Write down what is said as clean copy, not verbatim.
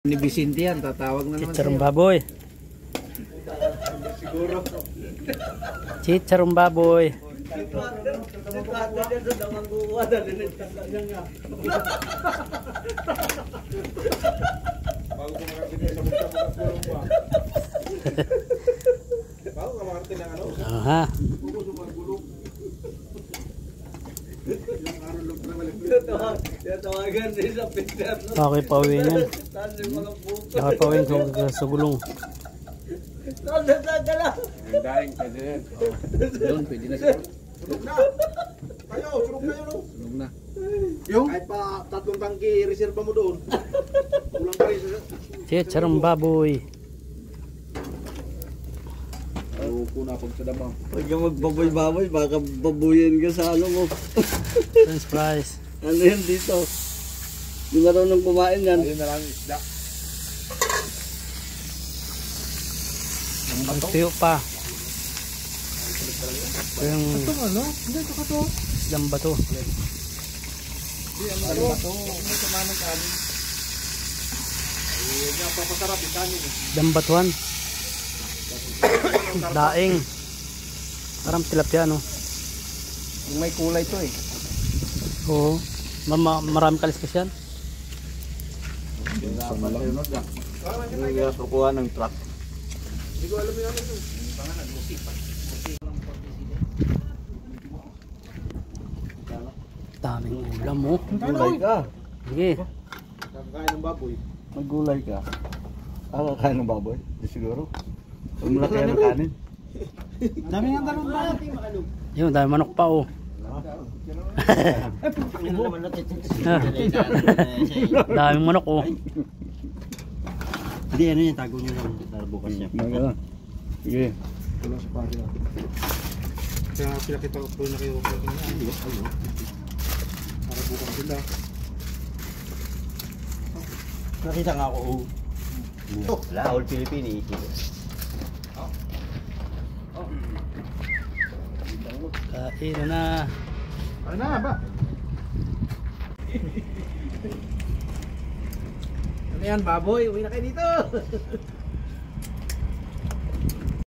Ni Vicente yan, tatawag na naman Chicharong baboy. Siguro. Chicharong baboy. Aha. Okay, pauwiin yan. Okay, pauwiin sa gulong. Daing, pwede rin. Doon, pwede na siguro. Sunog na. Kayo, sunog na yun. Sunog na. Yung? Kahit pa 3 tangki, reserva mo doon. Kulang pa rin. Chicharong baboy. Loko na pag sa damang. Pag ka magbaboy-baboy, baka babuyin ka sa ano mo. French fries. Ano yan dito? Hindi marunong kumain yan. Ayun na lang isda. Ang tuyo pa. Ito yung Ano? Hindi, ito ka to. isdang bato. Hindi, ano ba to? Ano sa manang kanin? Ay, napapasarap yung kanin. Isdang batuan. Daing. Parang tilapia, no? Yung may kulay to eh. Oo. Marami kaliskis yan. Hindi ka kukuha ng truck. Hindi ko alam yung ano ito. Daming ulam, mo. Gulay ka. Sige. Kakain ng baboy. Maggulay ka. Kakain ng baboy? Di siguro. Huwag mo lang kaya ng kanin. Daming ang talong ba? Yun, dami manok pa, oh. Daming manok, oh. Hindi, ano yan? Tago nyo lang. Para bukas niya. Sige. Wala sa pari na. Kaya pinakita ko po na kayo. Para bukas sila. Nakita nga ako. Wala, all Pilipini. Kain na. Ano na ba? Ano yan, baboy? Uwi na kayo dito.